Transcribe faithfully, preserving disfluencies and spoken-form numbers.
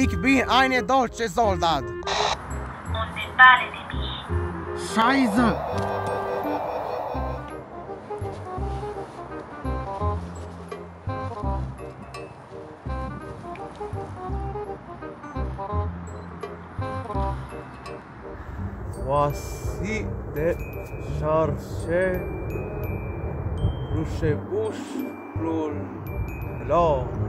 Ich bin eine deutsche Soldat. Unde tare de mich. Scheiße! Voici de chercher rouge bouche pour l'or.